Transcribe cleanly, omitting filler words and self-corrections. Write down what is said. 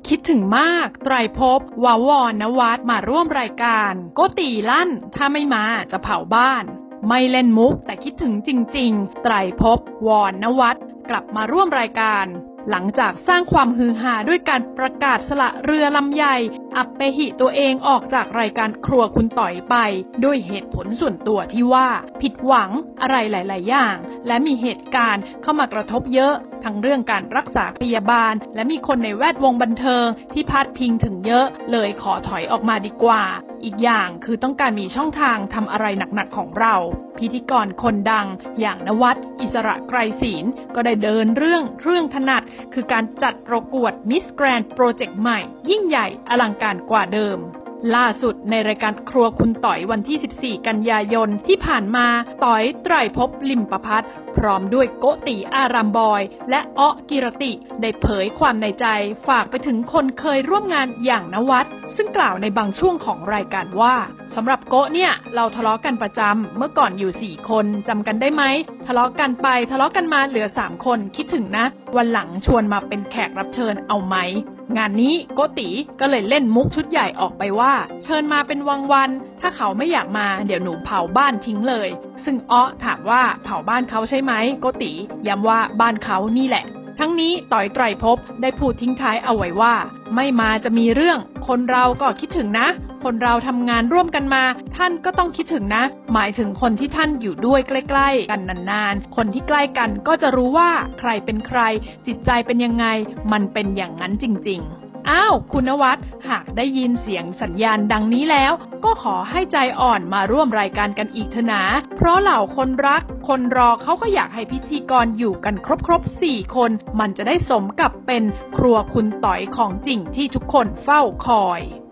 คิดถึงมากไตรภพ ววร นวัตมาร่วมรายการโกติลั่นถ้าไม่มาจะเผาบ้านไม่เล่นมุกแต่คิดถึงจริงๆไตรภพ วร นวัตกลับมาร่วมรายการหลังจากสร้างความฮือฮาด้วยการประกาศสละเรือลำใหญ่อัปเปหิตัวเองออกจากรายการครัวคุณต่อยไปด้วยเหตุผลส่วนตัวที่ว่าผิดหวังอะไรหลายๆอย่างและมีเหตุการณ์เข้ามากระทบเยอะทั้งเรื่องการรักษาพยาบาลและมีคนในแวดวงบันเทิงที่พาดพิงถึงเยอะเลยขอถอยออกมาดีกว่าอีกอย่างคือต้องการมีช่องทางทำอะไรหนักๆของเราพิธีกรคนดังอย่างนวัตอิสระไกรศีลก็ได้เดินเรื่องถนัดคือการจัดประกวด Miss Grand โปรเจกต์ใหม่ยิ่งใหญ่อลังการกว่าเดิมล่าสุดในรายการครัวคุณต่อยวันที่14 กันยายนที่ผ่านมาต่อยไตรภพ ลิมประภัสพร้อมด้วยโกติอารามบอยและอ๊อกิรติได้เผยความในใจฝากไปถึงคนเคยร่วมงานอย่างนวัตซึ่งกล่าวในบางช่วงของรายการว่าสำหรับโกเนี่ยเราทะเลาะกันประจำเมื่อก่อนอยู่4 คนจำกันได้ไหมทะเลาะกันไปทะเลาะกันมาเหลือ3 คนคิดถึงนะวันหลังชวนมาเป็นแขกรับเชิญเอาไหมงานนี้โกติก็เลยเล่นมุกชุดใหญ่ออกไปว่าเชิญมาเป็นวันถ้าเขาไม่อยากมาเดี๋ยวหนูเผาบ้านทิ้งเลยซึ่งอ๊อถามว่าเผาบ้านเขาใช่ไหมโกติย้ำว่าบ้านเขานี่แหละทั้งนี้ต่อยไตรภพได้พูดทิ้งท้ายเอาไว้ว่าไม่มาจะมีเรื่องคนเราก็คิดถึงนะคนเราทำงานร่วมกันมาท่านก็ต้องคิดถึงนะหมายถึงคนที่ท่านอยู่ด้วยใกล้ๆกันนานๆคนที่ใกล้กันก็จะรู้ว่าใครเป็นใครจิตใจเป็นยังไงมันเป็นอย่างนั้นจริงๆอ้าวคุณนวัตหากได้ยินเสียงสัญญาณดังนี้แล้วก็ขอให้ใจอ่อนมาร่วมรายการกันอีกเถอะนะเพราะเหล่าคนรักคนรอเขาก็อยากให้พิธีกรอยู่กันครบ4 คนมันจะได้สมกับเป็นครัวคุณต่อยของจริงที่ทุกคนเฝ้าคอย